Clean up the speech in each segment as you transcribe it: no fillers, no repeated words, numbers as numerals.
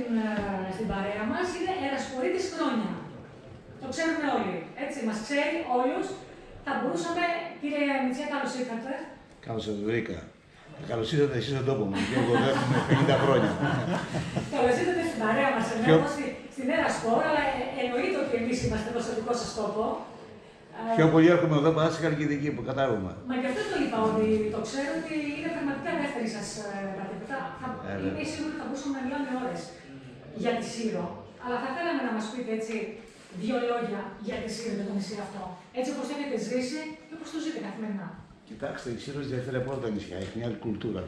στην παρέα μας είναι ερασπορείτης χρόνια. Το ξέρουμε όλοι. Έτσι, μας ξέρει όλους. Θα μπορούσαμε, κύριε Μητσιά, καλώς ήρθατε. Καλώς σας βρήκα. Καλώς ήρθατε εσείς στον τόπο μου, και εγώ έχουμε 50 χρόνια. Καλώς ήρθατε στην παρέα μας, εμείς στην Ερασπορ, αλλά εννοείται ότι εμείς είμαστε εδώ στο δικό σας τόπο. Πιο πολύ έρχομαι εδώ παρά στη Χαλκιδική που κατάγομαι. Μα γι' αυτό το είπα, ότι το ξέρω ότι είναι πραγματικά δεύτερη σας πατρίδα. Είμαι σίγουρη ότι θα μπορούσαμε να μιλάμε ώρες για τη Σύρο. Αλλά θα θέλαμε να μας πείτε έτσι δύο λόγια για τη Σύρο και το νησί αυτό. Έτσι όπως έχετε ζήσει και όπως το ζείτε καθημερινά. Κοιτάξτε, η Σύρος διαφέρει από όλα τα νησιά. Έχει μια άλλη κουλτούρα.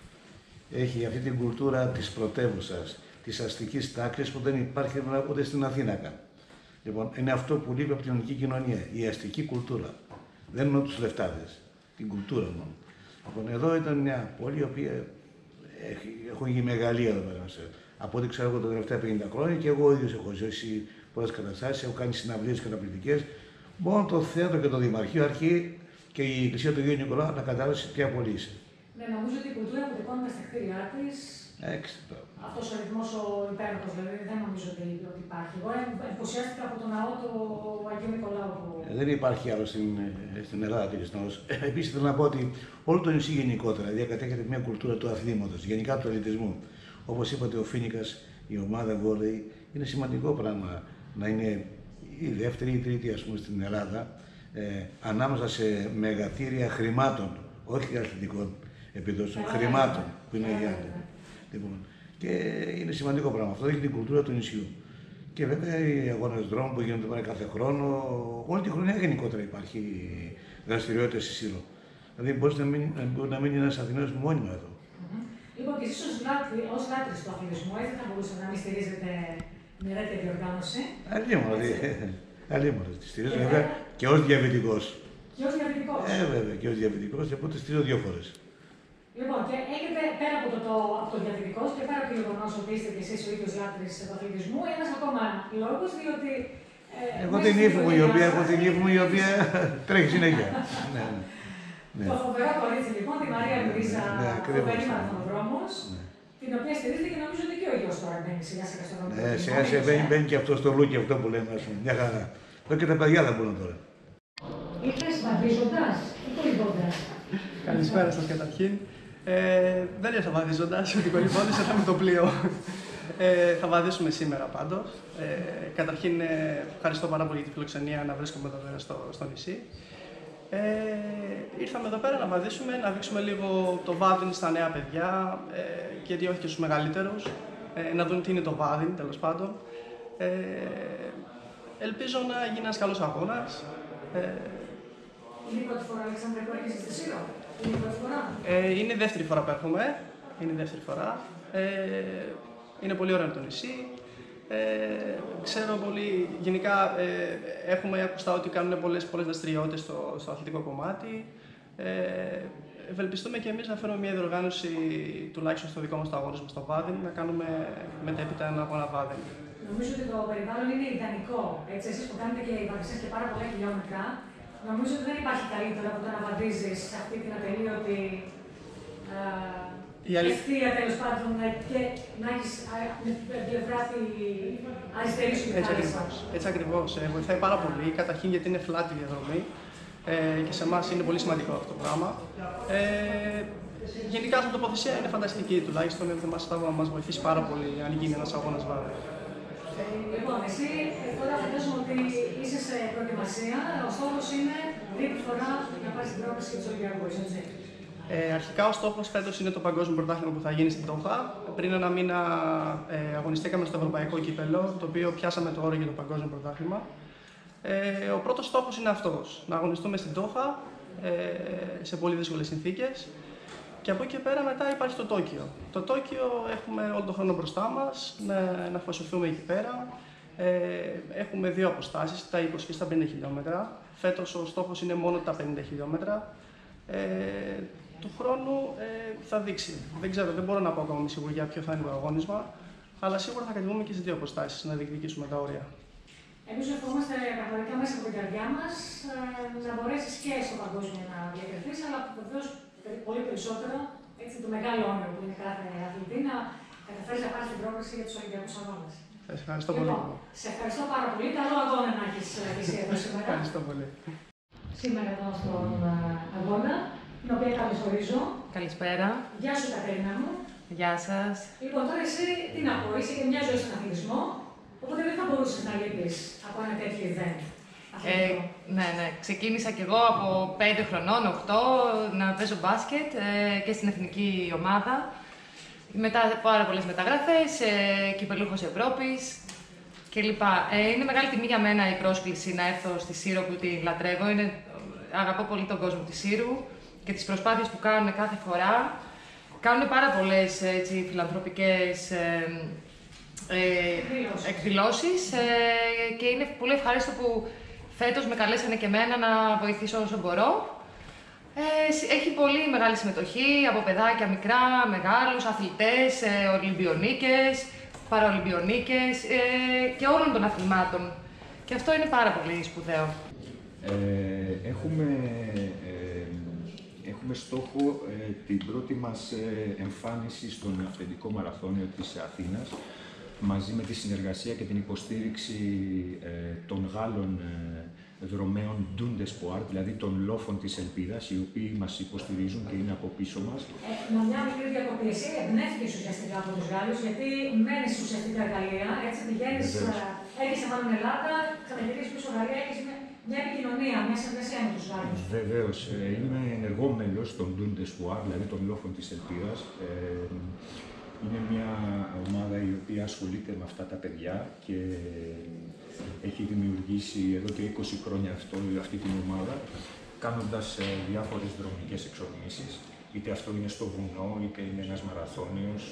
Έχει αυτή την κουλτούρα της πρωτεύουσας, της αστικής τάξης που δεν υπάρχει ούτε στην Αθήνα καν. Λοιπόν, είναι αυτό που λείπει από την ελληνική κοινωνία, η αστική κουλτούρα. Δεν εννοώ τους λεφτάδες, την κουλτούρα μόνο. Λοιπόν, εδώ ήταν μια πόλη η οποία έχουν γίνει μεγαλεία εδώ πέρα. Από ό,τι ξέρω εγώ τα τελευταία 50 χρόνια και εγώ ο ίδιος έχω ζήσει πολλές καταστάσεις, έχω κάνει συναυλίες καταπληκτικές. Μόνο το θέατρο και το Δημαρχείο αρχή και η Εκκλησία του Αγίου Νικολάου να κατάλαβει ποια πόλη είσαι. Ναι, νομίζω ότι η κουλτούρα που τεκώνουμε στα κτίρια της. Αυτός ο αριθμός ο υπέροχος, δηλαδή δεν νομίζω ότι υπάρχει. Εγώ εντυπωσιάστηκα από τον ναό του Αγίου Νικολάου. Δεν υπάρχει άλλο στην Ελλάδα τέτοιο ναός. Επίσης θέλω να πω ότι όλο το νησί γενικότερα διακατέχεται μια κουλτούρα του αθλήματος, γενικά του αθλητισμού. Όπως είπατε, ο Φοίνικας, η ομάδα βόλεϊ, είναι σημαντικό πράγμα να είναι η δεύτερη ή η τρίτη, ας πούμε, στην Ελλάδα, ανάμεσα σε μεγατήρια χρημάτων, όχι αθλητικών επιδόσεων, χρημάτων που είναι οι άλλοι. Λοιπόν, και είναι σημαντικό πράγμα. Αυτό έχει την κουλτούρα του νησιού. Και βέβαια οι αγώνες δρόμου που γίνονται τώρα κάθε χρόνο, όλη τη χρονιά γενικότερα υπάρχει δραστηριότητα στη Σύρο. Δηλαδή μπορεί να μείνει ένας Αθηναίος μόνιμα εδώ. Λοιπόν, και εσείς ως λάτρης του αθλητισμού, έτσι θα μπορούσατε να μην στηρίζετε μια τέτοια διοργάνωση. Αλλήμον, τη στηρίζω βέβαια και ως διαβητικός. Και ως διαβητικός. Βέβαια, και ως διαβητικός, και οπότε στηρίζω 2 φορές. Λοιπόν, και έχετε πέρα από το διαβητικός και πέρα από το γεγονός ότι είστε και εσείς ο ίδιος λάτρης του αθλητισμού, ένας ακόμα λόγος, διότι. Έχω την ύφη μου η οποία τρέχει συνέχεια. Ναι. Το φοβερό κορίτσι λοιπόν, τη Μαρία Λουίζα, φοβερή μαραθωνοδρόμος, την οποία στηρίζετε και νομίζω ότι και ο γιος τώρα μπαίνει σιγά σιγά στον δρόμο. Ναι, σιγά σιγά μπαίνει και αυτό στο λούκι αυτό που λέμε, ας πούμε, μια χαρά. Εδώ και τα παιδιά θα μπουν τώρα. Ήρθες βαδίζοντας ή κολυμπώντας? Καλησπέρα σας καταρχήν. Δεν ήρθα βαδίζοντας, ότι κολυμπώντας ήρθα με το πλοίο. Θα βαδίσουμε σήμερα πάντως. Καταρχήν, ευχαριστώ πάρα πολύ για τη φιλοξενία να βρίσκομαι εδώ πέρα στο νησί. Ήρθαμε εδώ πέρα να βαδίσουμε, να δείξουμε λίγο το βάδιν στα νέα παιδιά και όχι και στους μεγαλύτερους, να δουν τι είναι το βάδιν, τέλος πάντων. Ελπίζω να γίνει ένας καλός αγώνας. Είναι η πρώτη φορά, Αλεξάνδρα, που έρχεσαι στη Σύρο? Είναι η πρώτη φορά? Είναι η δεύτερη φορά που έρχομαι. Είναι η δεύτερη φορά. Είναι πολύ ωραίο το νησί. Ξέρω πολύ, γενικά έχουμε ακουστά ότι κάνουν πολλές δραστηριότητες στο αθλητικό κομμάτι. Ευελπιστούμε και εμείς να φέρουμε μια διοργάνωση, τουλάχιστον στο δικό μας το αγώνισμα στο βάδιν, να κάνουμε μετέπειτα ένα αγώνα βάδιν. Νομίζω ότι το περιβάλλον είναι ιδανικό. Έτσι, εσείς που κάνετε και βαδιστές και πάρα πολλά χιλιόμετρα, νομίζω ότι δεν υπάρχει καλύτερο από το να βαδίζεις σε αυτή την ατελείωτη ευθεία, τέλος πάντων, και να έχεις την πλευρά τη αριστερή σου θάλασσα. Έτσι ακριβώς. Βοηθάει πάρα πολύ. Καταρχήν γιατί είναι φλάτη διαδρομή και σε εμάς είναι πολύ σημαντικό αυτό το πράγμα. Γενικά η τοποθεσία είναι φανταστική, τουλάχιστον θα μας βοηθήσει πάρα πολύ αν γίνει ένας αγώνας βάδιν. Λοιπόν, εσύ τώρα φαντάζομαι ότι είσαι σε προετοιμασία. Ο στόχος είναι τρίτη φορά να πάρεις την πρόκληση του Ολυμπιακού, έτσι? Αρχικά ο στόχος φέτος είναι το παγκόσμιο πρωτάθλημα που θα γίνει στην Ντόχα. Πριν ένα μήνα αγωνιστήκαμε στο Ευρωπαϊκό Κύπελλο, το οποίο πιάσαμε το όρο για το παγκόσμιο πρωτάθλημα. Ο πρώτος στόχος είναι αυτός, να αγωνιστούμε στην Ντόχα σε πολύ δύσκολες συνθήκες. Και από εκεί και πέρα μετά υπάρχει το Τόκιο. Το Τόκιο έχουμε όλο τον χρόνο μπροστά μας, να αφοσιωθούμε εκεί πέρα. Έχουμε 2 αποστάσεις, τα 20 και στα 50 χιλιόμετρα. Φέτος ο στόχος είναι μόνο τα 50 χιλιόμετρα. Του χρόνου θα δείξει. Δεν ξέρω, δεν μπορώ να πω ακόμα με σιγουριά ποιο θα είναι το αγώνισμα, αλλά σίγουρα θα κατεβούμε και σε 2 αποστάσεις να διεκδικήσουμε τα όρια. Εμείς ευχόμαστε πραγματικά μέσα από την καρδιά μας να μπορέσεις και στο παγκόσμιο να διακριθείς, αλλά βεβαίως πολύ περισσότερο, έτσι, το μεγάλο όνειρο που είναι κάθε αθλητή, να καταφέρεις να πάρεις την πρόκληση για τους Ολυμπιακούς Αγώνες. Σας ευχαριστώ πολύ. Σε ευχαριστώ πάρα πολύ. Καλό αγώνα να έχεις εσύ εδώ σήμερα. Ευχαριστώ πολύ. Σήμερα εδώ στον αγώνα, την οποία καλωσορίζω. Καλησπέρα. Γεια σου, Κατερίνα μου. Γεια σας. Λοιπόν, τώρα εσύ τι να πω, είσαι και μια ζωή στον αθλητισμό, οπότε δεν θα μπορούσες να λείπεις από ένα τέτοιο event. Ναι. Ξεκίνησα κι εγώ από 5 χρονών, 8, να παίζω μπάσκετ και στην εθνική ομάδα. Μετά πάρα πολλές μεταγραφές, κυπελούχος Ευρώπης κλπ. Είναι μεγάλη τιμή για μένα η πρόσκληση να έρθω στη Σύρο που την λατρεύω. Αγαπώ πολύ τον κόσμο της Σύρου και τις προσπάθειες που κάνουν κάθε φορά. Κάνουν πάρα πολλές φιλανθρωπικές εκδηλώσεις και είναι πολύ ευχάριστο που φέτος με καλέσανε και εμένα να βοηθήσω όσο μπορώ. Έχει πολύ μεγάλη συμμετοχή από παιδάκια μικρά, μεγάλους, αθλητές, Ολυμπιονίκες, Παραολυμπιονίκες και όλων των αθλημάτων. Και αυτό είναι πάρα πολύ σπουδαίο. Έχουμε στόχο την πρώτη μας εμφάνιση στον αυθεντικό μαραθώνιο της Αθήνας, μαζί με τη συνεργασία και την υποστήριξη των Γάλλων δρομέων Dune d'Espoir, δηλαδή των λόφων της Ελπίδας, οι οποίοι μας υποστηρίζουν και είναι από πίσω μας. Μια μικρή διακοπή. Εσύ εμπνεύστηκες ουσιαστικά από τους Γάλλους, γιατί μένεις ουσιαστικά Γαλλία, έτσι πηγαίνεις, έρχεσαι μάλλον Ελλάδα, ξαναγυρίζεις πίσω Γαλλία, έχεις μια επικοινωνία, μια συνεργασία με τους Γάλλους. Βεβαίως. Είμαι ενεργό μέλος των Dune d'Espoir, δηλαδή των λόφων της Ελπίδας. Είναι μια ομάδα η οποία ασχολείται με αυτά τα παιδιά και έχει δημιουργήσει εδώ και 20 χρόνια αυτή την ομάδα, κάνοντας διάφορες δρομικές εξορμήσεις, είτε αυτό είναι στο βουνό, είτε είναι ένας μαραθώνιος.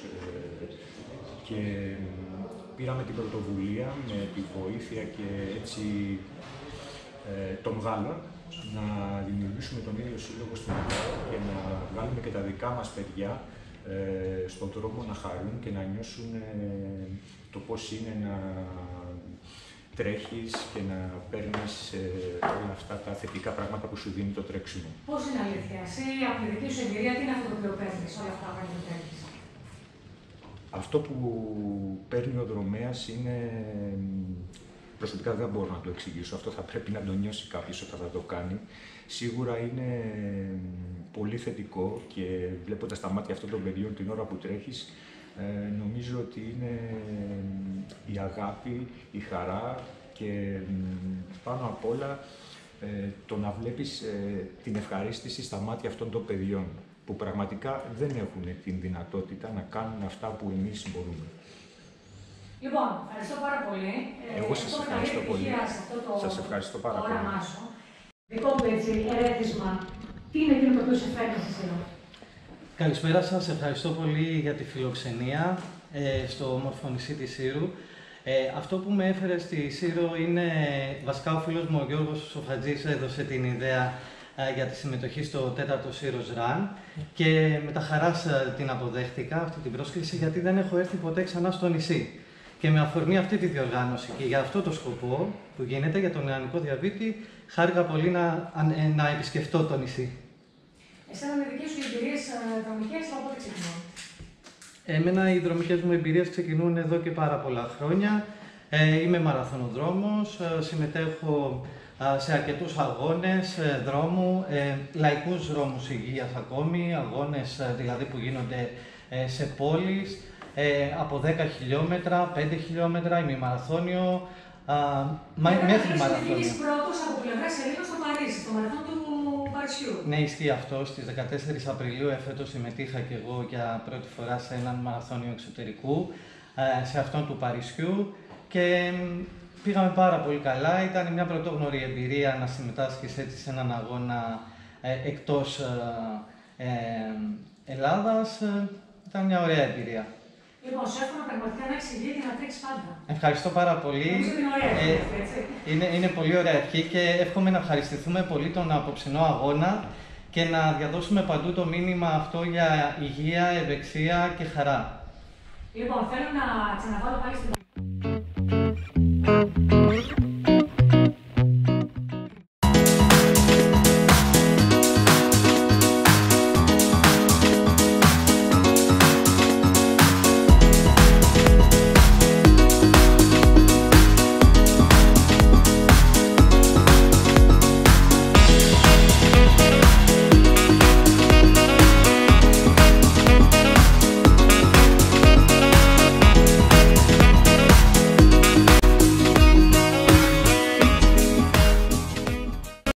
Και πήραμε την πρωτοβουλία με τη βοήθεια και έτσι των Γάλλων να δημιουργήσουμε τον ίδιο σύλλογο στην Ελλάδα και να βγάλουμε και τα δικά μας παιδιά στον δρόμο να χαρούν και να νιώσουν το πώς είναι να τρέχεις και να παίρνεις όλα αυτά τα θετικά πράγματα που σου δίνει το τρέξιμο. Πώς είναι αλήθεια, εσύ από τη δική σου εμπειρία, τι είναι αυτό το οποίο παίρνεις όλα αυτά που τρέχεις? Αυτό που παίρνει ο δρομέας είναι, προσωπικά δεν μπορώ να το εξηγήσω, αυτό θα πρέπει να το νιώσει κάποιος όταν θα το κάνει. Σίγουρα είναι πολύ θετικό και βλέποντας τα μάτια αυτών των παιδιών την ώρα που τρέχεις, νομίζω ότι είναι η αγάπη, η χαρά και πάνω απ' όλα το να βλέπεις την ευχαρίστηση στα μάτια αυτών των παιδιών που πραγματικά δεν έχουν την δυνατότητα να κάνουν αυτά που εμείς μπορούμε. Λοιπόν, ευχαριστώ πάρα πολύ. Εγώ σας ευχαριστώ πολύ. Σας ευχαριστώ πάρα πολύ. Δικό μου ερέθισμα, τι είναι εκείνο το οποίο σε φέρνει στη Σύρο? Καλησπέρα σας, ευχαριστώ πολύ για τη φιλοξενία στο όμορφο νησί της Σύρου. Αυτό που με έφερε στη Σύρο είναι, βασικά ο φίλος μου ο Γιώργος Σοφατζής έδωσε την ιδέα για τη συμμετοχή στο 4ο Σύρος Run και με τα χαράς την αποδέχτηκα αυτή την πρόσκληση, γιατί δεν έχω έρθει ποτέ ξανά στο νησί. Και με αφορμή αυτή τη διοργάνωση και για αυτό το σκοπό που γίνεται για τον νεανικό διαβήτη, χάρηκα πολύ να επισκεφτώ το νησί. Εσένα με δικές σου εμπειρίες δρομικές, από πότε ξεκινούν? Εμένα οι δρομικές μου εμπειρίες ξεκινούν εδώ και πάρα πολλά χρόνια. Είμαι μαραθωνοδρόμος, συμμετέχω σε αρκετούς αγώνες δρόμου, λαϊκούς δρόμους υγείας ακόμη, αγώνες δηλαδή που γίνονται σε πόλεις, από 10 χιλιόμετρα, 5 χιλιόμετρα, ημιμαραθώνιο, μέχρι μαραθώνιο. Είσαι πρώτος από πλευράς Ελλήνων στο Παρίσι, στο μαραθώνιο του Παρισιού. Ναι, ισχύει αυτό. Στις 14 Απριλίου εφέτος συμμετείχα και εγώ για πρώτη φορά σε έναν μαραθώνιο εξωτερικού, σε αυτόν του Παρισιού και πήγαμε πάρα πολύ καλά. Ήταν μια πρωτόγνωρη εμπειρία να συμμετάσχεις έτσι σε έναν αγώνα εκτός Ελλάδας. Ήταν μια ωραία εμπειρία. Λοιπόν, σου εύχομαι πραγματικά να εξηγεί και να τρέξει πάντα. Ευχαριστώ πάρα πολύ. Είναι πολύ ωραία ευχή και εύχομαι να ευχαριστηθούμε πολύ τον απόψινό αγώνα και να διαδώσουμε παντού το μήνυμα αυτό για υγεία, ευεξία και χαρά. Λοιπόν, θέλω να ξαναβάλω πάλι στην